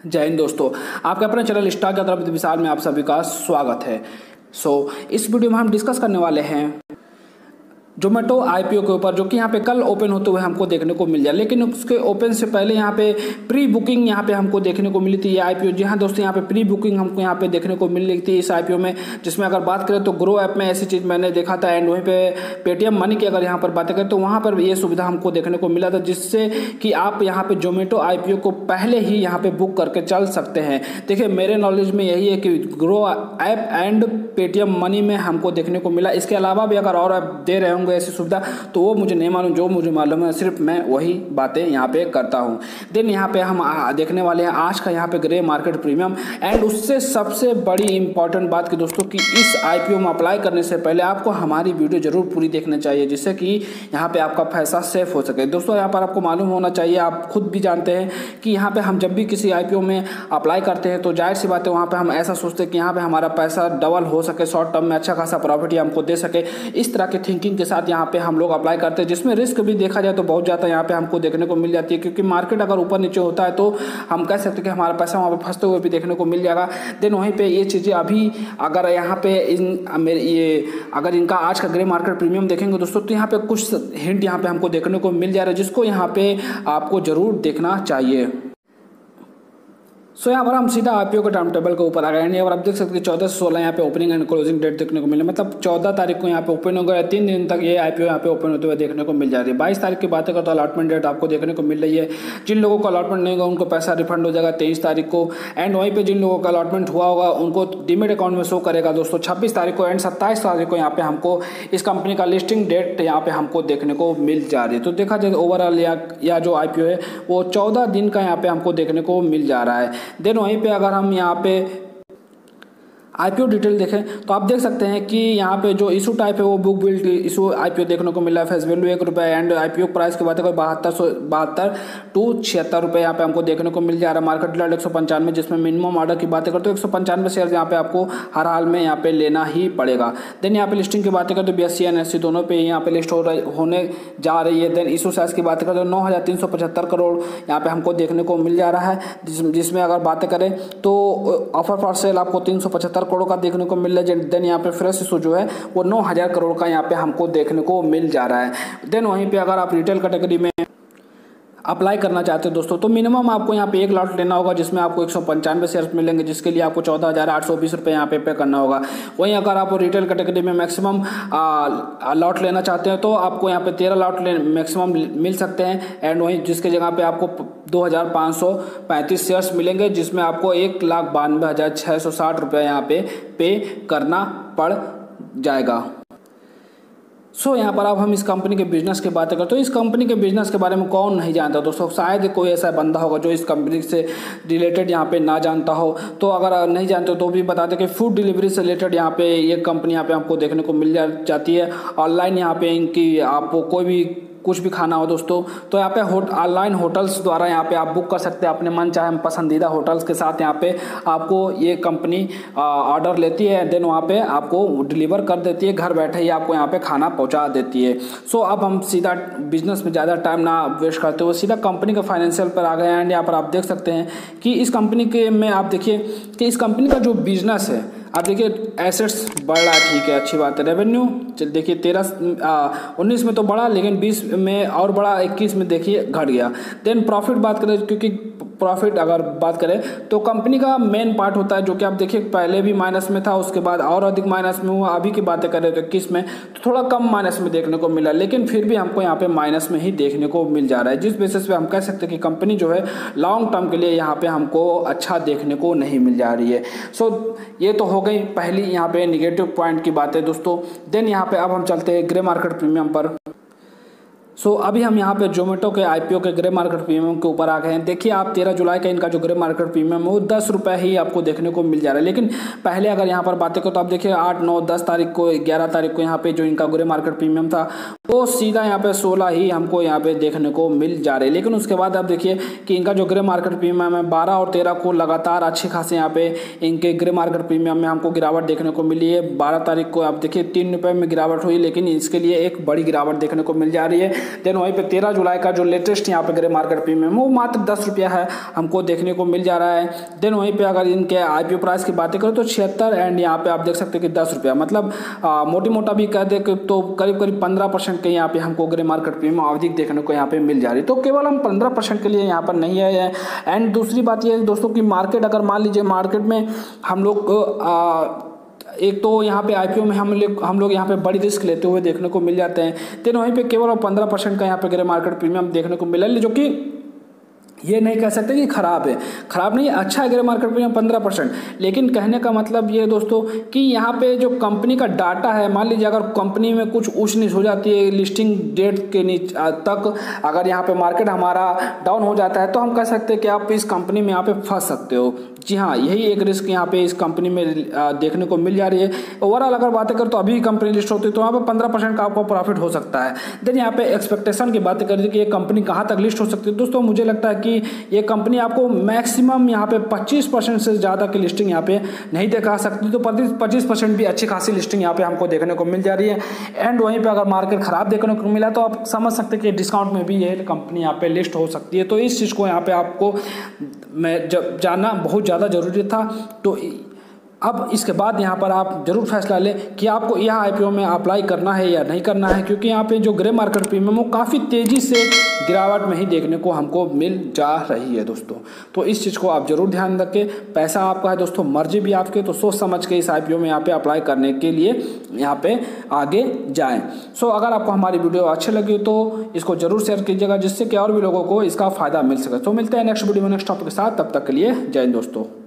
जय हिंद दोस्तों, आपके अपने channel Stock Yatra with Vishal में आप सभी का स्वागत है। इस वीडियो में हम डिस्कस करने वाले हैं जोमेटो आईपीओ के ऊपर, जो कि यहाँ पे कल ओपन होते हुए हमको देखने को मिल जाए। लेकिन उसके ओपन से पहले यहाँ पे प्री बुकिंग यहाँ पे हमको देखने को मिली थी ये आईपीओ। जी हाँ दोस्तों, यहाँ पे प्री बुकिंग हमको यहाँ पे देखने को मिल रही थी इस आईपीओ में, जिसमें अगर बात करें तो ग्रो ऐप में ऐसी चीज़ मैंने देखा था। एंड वहीं पे पेटीएम मनी की अगर यहाँ पर बातें करें तो वहाँ पर ये सुविधा हमको देखने को मिला था, जिससे कि आप यहाँ पे जोमेटो आईपीओ को पहले ही यहाँ पे बुक करके चल सकते हैं। देखिए, मेरे नॉलेज में यही है कि Groww app and Paytm Money में हमको देखने को मिला। इसके अलावा भी अगर और ऐप दे रहे होंगे ऐसी सुविधा तो वो मुझे नहीं मालूम, जो मुझे मालूम है सिर्फ मैं वही बातें यहाँ पे करता हूँ। देन यहाँ पे हम देखने वाले हैं आज का यहाँ पे ग्रे मार्केट प्रीमियम। एंड उससे सबसे बड़ी इंपॉर्टेंट बात कि दोस्तों कि इस आईपीओ में अप्लाई करने से पहले आपको हमारी वीडियो जरूर पूरी देखनी चाहिए, जिससे कि यहाँ पे आपका पैसा सेफ हो सके। दोस्तों यहाँ पर आपको मालूम होना चाहिए, आप खुद भी जानते हैं कि यहाँ पे हम जब भी किसी आईपीओ में अप्लाई करते हैं तो जाहिर सी बात है वहाँ पे हम ऐसा सोचते हैं कि यहाँ पे हमारा पैसा डबल हो सके, शॉर्ट टर्म में अच्छा खासा प्रॉफिट हमको दे सके। इस तरह की थिंकिंग के साथ यहाँ पे हम लोग अप्लाई करते हैं, जिसमें रिस्क भी देखा जाए तो बहुत ज़्यादा यहाँ पे हमको देखने को मिल जाती है, क्योंकि मार्केट अगर ऊपर नीचे होता है तो हम कह सकते हैं कि हमारा पैसा वहाँ पे फंसते हुए भी देखने को मिल जाएगा। देन वहीं पे ये चीज़ें अभी अगर यहाँ पे अगर इनका आज का ग्रे मार्केट प्रीमियम देखेंगे दोस्तों तो यहाँ पे कुछ हिंट यहाँ पे हमको देखने को मिल जा रहा है, जिसको यहाँ पे आपको जरूर देखना चाहिए। यहाँ पर हम सीधा आईपीओ के टाइम टेबल के ऊपर आ गए हैं। और आप देख सकते हैं 14 से 16 यहाँ पे ओपनिंग एंड क्लोजिंग डेट देखने को मिले, मतलब 14 तारीख को यहाँ पे ओपन हो गया, 3 दिन तक ये आईपीओ यहाँ पे ओपन होते हुए देखने को मिल जा रही है। 22 तारीख की बात करें तो अलॉटमेंट डेट आपको देखने को मिल रही है। जिन लोगों को अलॉटमेंट नहीं होगा उनको पैसा रिफंड हो जाएगा 23 तारीख को। एंड वहीं पर जिन लोगों का अलॉटमेंट हुआ होगा उनको डीमेट अकाउंट में शो करेगा दोस्तों 26 तारीख को। एंड 27 तारीख को यहाँ पे हमको इस कंपनी का लिस्टिंग डेट यहाँ पे हमको देखने को मिल जा रही है। तो देखा जाए ओवरऑल या जो आईपीओ है वो 14 दिन का यहाँ पे हमको देखने को मिल जा रहा है। देन वहीं पे अगर हम यहाँ पे आईपीओ डिटेल देखें तो आप देख सकते हैं कि यहाँ पे जो इशू टाइप है वो बुक बिल्ड इशू आईपीओ देखने को मिल रहा है। Face value ₹1 and IPO price की बात है 72 टू 76 रुपये यहाँ पे हमको देखने को मिल जा रहा है। मार्केट डिलर 195, जिसमें मिनिमम ऑर्डर की बातें करते हो 195 शेयर यहाँ पे आपको हर हाल में यहाँ पे लेना ही पड़ेगा। देन यहाँ पे लिस्टिंग की बातें करते हो BSE NSE दोनों पे यहाँ पे लिस्ट होने जा रही है। देन इशू साइज की बातें करते हो 9,375 करोड़ यहाँ पे हमको देखने को मिल जा रहा है, जिसमें अगर बातें करें तो ऑफर फॉर सेल आपको 375 करोड़ का देखने को मिल रहा है। देन यहाँ पे फ्रेश इशू जो है वो 9,000 करोड़ का यहाँ पे हमको देखने को मिल जा रहा है। देन वहीं पे अगर आप रिटेल कैटेगरी में अप्लाई करना चाहते हो दोस्तों तो मिनिमम आपको यहाँ पे 1 लॉट लेना होगा, जिसमें आपको 195 शेयर्स मिलेंगे, जिसके लिए आपको 14,820 रुपये यहाँ पे करना होगा। वहीं अगर आप रिटेल कैटेगरी में मैक्सिमम लॉट लेना चाहते हैं तो आपको यहाँ पे 13 लॉट मैक्सिमम मिल सकते हैं। एंड वहीं जिसके जगह पे आपको 2,535 शेयर्स मिलेंगे, जिसमें आपको 1,92,660 रुपये यहाँ पे करना पड़ जाएगा। यहाँ पर अब हम इस कंपनी के बिजनेस की बातें करते हैं। तो इस कंपनी के बिजनेस के बारे में कौन नहीं जानता दोस्तों, शायद कोई ऐसा बंदा होगा जो इस कंपनी से रिलेटेड यहाँ पे ना जानता हो। तो अगर नहीं जानते तो भी बता दें कि फूड डिलीवरी से रिलेटेड यहाँ पे ये कंपनी यहाँ पे हमको देखने को मिल जाती है। ऑनलाइन यहाँ पे इनकी आपको कोई भी कुछ भी खाना हो दोस्तों तो यहाँ पे ऑनलाइन होटल्स द्वारा यहाँ पे आप बुक कर सकते हैं अपने मन चाहे पसंदीदा होटल्स के साथ। यहाँ पे आपको ये कंपनी ऑर्डर लेती है, देन वहाँ पे आपको डिलीवर कर देती है, घर बैठे ही आपको यहाँ पे खाना पहुँचा देती है। अब हम सीधा बिजनेस में ज़्यादा टाइम ना वेस्ट करते हुए सीधा कंपनी के फाइनेंशियल पर आ गए हैं। एंड यहाँ पर आप देख सकते हैं कि इस कंपनी के में आप देखिए कि इस कंपनी का जो बिजनेस है, आप देखिए एसेट्स बढ़ रहा है, ठीक है, अच्छी बात है। रेवेन्यू देखिए 19 में तो बढ़ा, लेकिन 20 में और बढ़ा, 21 में देखिए घट गया। देन प्रॉफिट बात करें, क्योंकि प्रॉफिट अगर बात करें तो कंपनी का मेन पार्ट होता है जो कि आप देखिए पहले भी माइनस में था, उसके बाद और अधिक माइनस में हुआ। अभी की बातें करें तो 21 में तो थोड़ा कम माइनस में देखने को मिला, लेकिन फिर भी हमको यहाँ पे माइनस में ही देखने को मिल जा रहा है, जिस बेसिस पे हम कह सकते हैं कि कंपनी जो है लॉन्ग टर्म के लिए यहाँ पे हमको अच्छा देखने को नहीं मिल जा रही है। ये तो हो गई पहली यहाँ पे निगेटिव पॉइंट की बातें दोस्तों। देन यहाँ पे अब हम चलते हैं ग्रे मार्केट प्रीमियम पर। अभी हम यहाँ पे जोमेटो के आईपीओ के ग्रे मार्केट प्रीमियम के ऊपर आ गए हैं। देखिए आप 13 जुलाई का इनका जो ग्रे मार्केट प्रीमियम है वो 10 रुपये ही आपको देखने को मिल जा रहा है। लेकिन पहले अगर यहाँ पर बातें करो तो आप देखिए 8, 9, 10 तारीख को 11 तारीख को यहाँ पे जो इनका ग्रे मार्केट प्रीमियम था वो सीधा यहाँ पे 16 ही हमको यहाँ पे देखने को मिल जा रहे हैं। लेकिन उसके बाद आप देखिए कि इनका जो ग्रे मार्केट प्रीमियम है 12 और 13 को लगातार अच्छे खासे यहाँ पे इनके ग्रे मार्केट प्रीमियम में हमको गिरावट देखने को मिली है। 12 तारीख को आप देखिए 3 रुपये में गिरावट हुई, लेकिन इसके लिए एक बड़ी गिरावट देखने को मिल जा रही है। देन वहीं पे 13 जुलाई का जो लेटेस्ट यहाँ पे ग्रे मार्केट प्रीमियम वो मात्र 10 रुपया है हमको देखने को मिल जा रहा है। देन वहीं पे अगर इनके आईपीओ प्राइस की बातें करें तो 76 एंड यहाँ पे आप देख सकते हैं कि 10 रुपया, मतलब मोटी मोटा भी कह दे तो करीब करीब 15% के यहाँ पे हमको ग्रे मार्केट प्रीमियम अवधि देखने को यहाँ पे मिल जा रही है। तो केवल हम 15% के लिए यहाँ पर नहीं आए हैं। एंड दूसरी बात यह है दोस्तों कि मार्केट अगर मान लीजिए मार्केट में हम लोग एक तो यहाँ पे आईपीओ में हम लोग यहाँ पे बड़ी रिस्क लेते हुए देखने को मिल जाते हैं। देन वहीं पे केवल 15% का यहाँ पे ग्रे मार्केट प्रीमियम देखने को मिला, जो कि ये नहीं कह सकते कि खराब है, खराब नहीं है, अच्छा है ग्रे मार्केट प्रीमियम 15%। लेकिन कहने का मतलब ये दोस्तों कि यहाँ पे जो कंपनी का डाटा है, मान लीजिए अगर कंपनी में कुछ ऊंच नीच हो जाती है लिस्टिंग डेट के तक, अगर यहाँ पे मार्केट हमारा डाउन हो जाता है तो हम कह सकते हैं कि आप इस कंपनी में यहाँ पे फंस सकते हो। जी हाँ, यही एक रिस्क यहाँ पे इस कंपनी में देखने को मिल जा रही है। ओवरऑल अगर बातें करें तो अभी कंपनी लिस्ट होती है तो यहाँ पे 15% का आपको प्रॉफिट हो सकता है। देन यहाँ पे एक्सपेक्टेशन की बातें करें कि ये कंपनी कहाँ तक लिस्ट हो सकती है, दोस्तों मुझे लगता है कि ये कंपनी आपको मैक्सिमम यहाँ पे 25% से ज़्यादा की लिस्टिंग यहाँ पे नहीं दिखा सकती, तो 25% भी अच्छी खासी लिस्टिंग यहाँ पे हमको देखने को मिल जा रही है। एंड वहीं पे अगर मार्केट खराब देखने को मिला तो आप समझ सकते हैं कि डिस्काउंट में भी ये कंपनी यहाँ पे लिस्ट हो सकती है। तो इस चीज़ को यहाँ पे आपको जब जानना बहुत ज़्यादा ज़रूरी था। तो अब इसके बाद यहाँ पर आप जरूर फैसला लें कि आपको यह आईपीओ में अप्लाई करना है या नहीं करना है, क्योंकि यहाँ पे जो ग्रे मार्केट प्रीमियम वो काफ़ी तेज़ी से गिरावट में ही देखने को हमको मिल जा रही है दोस्तों। तो इस चीज़ को आप जरूर ध्यान रखें। पैसा आपका है दोस्तों, मर्जी भी आपके, तो सोच समझ के इस आईपीओ में यहाँ पे अप्लाई करने के लिए यहाँ पे आगे जाएँ। सो अगर आपको हमारी वीडियो अच्छी लगी तो इसको जरूर शेयर कीजिएगा, जिससे कि और भी लोगों को इसका फ़ायदा मिल सके। तो मिलते हैं नेक्स्ट वीडियो में नेक्स्ट टॉपिक के साथ, तब तक के लिए जय हिंद दोस्तों।